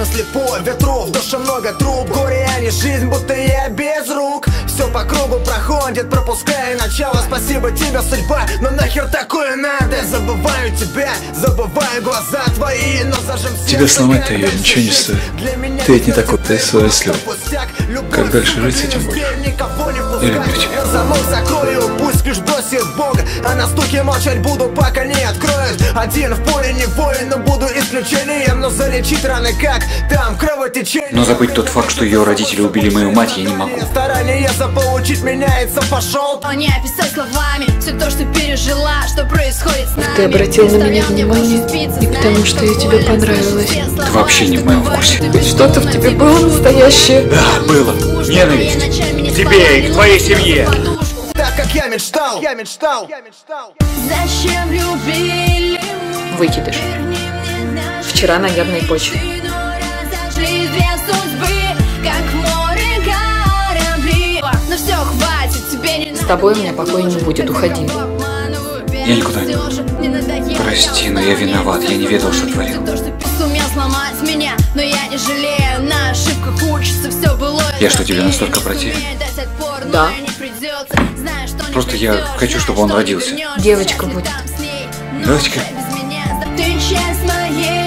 мысли по ветру, в душе много труб. Горе, а не жизнь, будто я без рук. Все по кругу проходит, пропуская начало. Спасибо тебе, судьба, но нахер такое надо? Забываю тебя, забываю глаза твои, но зажим сердце. Тебя сломать-то ее ничего не стоит. Ты ведь не такой, ты совестлив. Как дальше жить с этим будешь? Я люблю тебя. Замок закрою, пусть лишь бросит Бога, а на стуке молчать буду, пока не откроют. Один в поле не воин, но буду исключением. Но залечить раны как там кровотечение. Но забыть тот факт, что ее родители убили мою мать, я не могу. Старание заполучить меняется, пошел. Не описать словами все то, что пережила, что происходит с нами. Ты обратил на меня внимание и к тому, что я тебе понравилась. Ты вообще не в моем вкусе. Ведь что-то в тебе было настоящее. Да, было. Ненависть. К тебе и к твоей семье. Так как я мечтал. Зачем любили? Выкидыш. Вчера на нервной почве. С тобой у меня покоя не будет, уходи. Я никуда не уйду. Прости, но я виноват, я не ведал, что творил. Сумел сломать меня, но я не жалею. На ошибках учится, все было. Я что, тебе настолько противен? Да. Просто я хочу, чтобы он родился. Девочка будет. Девочка? Ты часть моей